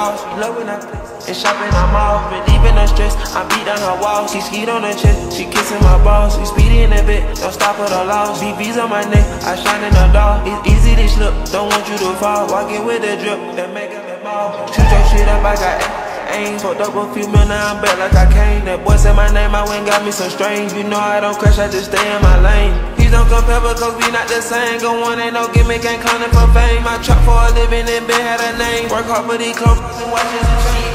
calls. Love when I flex and shopping, I'm off. Relieving the stress, I beat down her walls. She skied on the chest, she kissing my balls. We speedy in the bit, don't stop at the loss. BB's on my neck, I shine in the dark. It's easy to slip, don't want you to fall. Walking with the drip, that make up the ball. Shoot your shit up, I got aim. Fucked up a few mil, now I'm back like I came. That boy said my name, I went got me some strange. You know I don't crash, I just stay in my lane. Please don't compare because we not the same. Go on, ain't no gimmick, ain't clowning for fame. I trap for a living and been had a name. Work hard for these clothes and watches and chains.